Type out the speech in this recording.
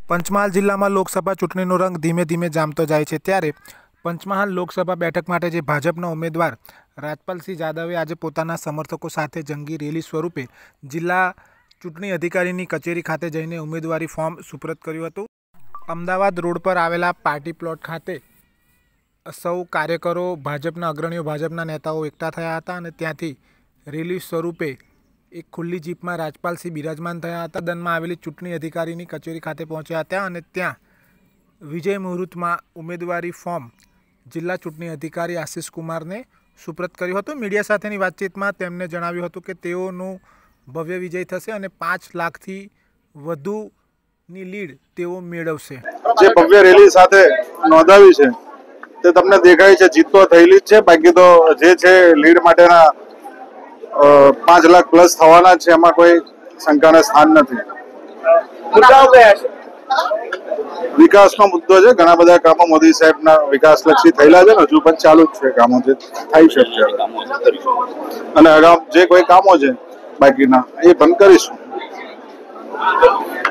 પંચમહાલ જિલ્લામાં લોકસભા ચૂંટણીનો રંગ ધીમે ધીમે જામતો જાય છે, ત્યારે પંચમહાલ લોકસભા બેઠક માટે જે ભાજપના ઉમેદવાર રાજપાલસિંહ જાદવે આજે પોતાના સમર્થકો સાથે જંગી રેલી સ્વરૂપે જિલ્લા ચૂંટણી અધિકારીની કચેરી ખાતે જઈને ઉમેદવારી ફોર્મ સુપરત કર્યું હતું। અમદાવાદ રોડ પર આવેલા પાર્ટી પ્લોટ ખાતે સૌ કાર્યકરો, ભાજપના અગ્રણીઓ, ભાજપના નેતાઓ એકઠા થયા હતા અને ત્યાંથી રેલી સ્વરૂપે એક ખુલ્લી જીપમાં રાજપાલસિંહ બિરાજમાન થયા હતા। સદનમાં આવેલી ચૂંટણી અધિકારીની કચેરી ખાતે પહોંચ્યા હતા અને ત્યાં વિજય મુહૂર્તમાં ઉમેદવારી ફોર્મ જિલ્લા ચૂંટણી અધિકારી આશિષ કુમારને સુપરત કર્યું હતું। મીડિયા સાથેની વાતચીતમાં તેમણે જણાવ્યું હતું કે તેઓનું ભવ્ય વિજય થશે અને 5 લાખથી વધુની લીડ તેઓ મેળવશે। જે ભવ્ય રેલી સાથે નોંધાવી છે તે તમને દેખાય છે, જીત તો થયેલી જ છે, બાકી તો જે છે લીડ માટેના 5 લાખ પ્લસ થવાના છે, એમાં કોઈ શંકાને સ્થાન નથી। મુદ્દાઓ કયા છે? વિકાસનો મુદ્દો છે, ઘણા બધા કામો મોદી સાહેબના વિકાસલક્ષી થયેલા છે, હજુ પણ ચાલુ જ છે કામો, જે થાય છે અત્યારે, અને અગાઉ જે કોઈ કામો છે બાકીના એ પણ કરીશું।